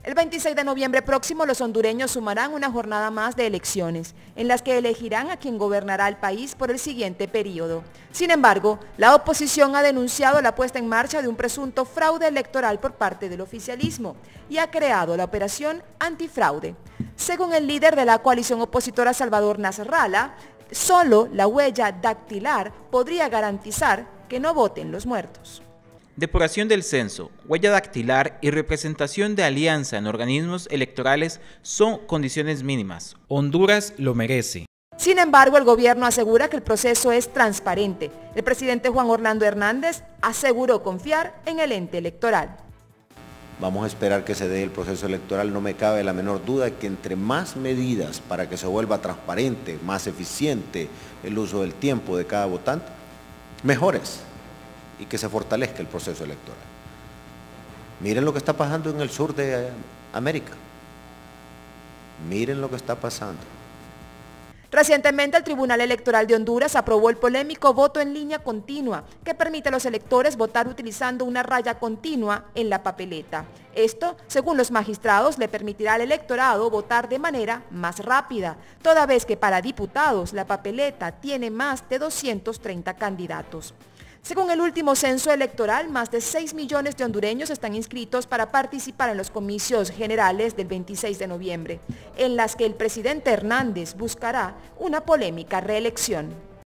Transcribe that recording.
El 26 de noviembre próximo los hondureños sumarán una jornada más de elecciones, en las que elegirán a quien gobernará el país por el siguiente periodo. Sin embargo, la oposición ha denunciado la puesta en marcha de un presunto fraude electoral por parte del oficialismo y ha creado la operación antifraude. Según el líder de la coalición opositora Salvador Nasralla, solo la huella dactilar podría garantizar que no voten los muertos. Depuración del censo, huella dactilar y representación de alianza en organismos electorales son condiciones mínimas. Honduras lo merece. Sin embargo, el gobierno asegura que el proceso es transparente. El presidente Juan Orlando Hernández aseguró confiar en el ente electoral. Vamos a esperar que se dé el proceso electoral. No me cabe la menor duda que entre más medidas para que se vuelva transparente, más eficiente el uso del tiempo de cada votante, mejores, y que se fortalezca el proceso electoral. Miren lo que está pasando en el sur de América. Miren lo que está pasando. Recientemente el Tribunal Electoral de Honduras aprobó el polémico voto en línea continua, que permite a los electores votar utilizando una raya continua en la papeleta. Esto, según los magistrados, le permitirá al electorado votar de manera más rápida, toda vez que para diputados la papeleta tiene más de 230 candidatos. Según el último censo electoral, más de 6 millones de hondureños están inscritos para participar en los comicios generales del 26 de noviembre, en las que el presidente Hernández buscará una polémica reelección.